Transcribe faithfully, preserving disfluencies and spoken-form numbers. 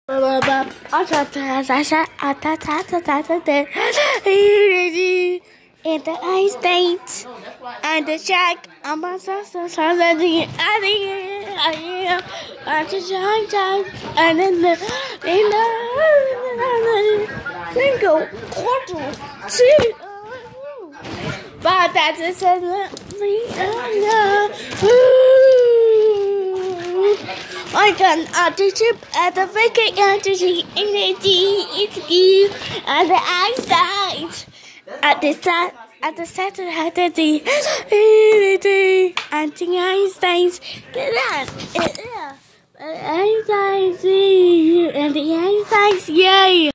And the Einsteins and the Jack and the and the Jack and then the in the single quarter two. But that is a I can add the chip at the vacation energy energy it's good and the Einsteins at the set at the Saturday and the Einsteins get that. Einsteins and the Einsteins, yay!